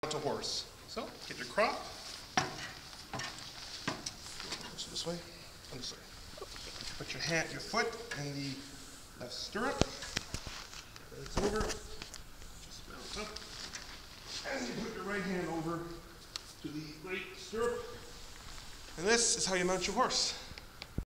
mount a horse. So, get your crop. This way. I'm sorry. Put your foot in the left stirrup. It's over. Just mount up. And you put your right hand over to the right stirrup. And this is how you mount your horse.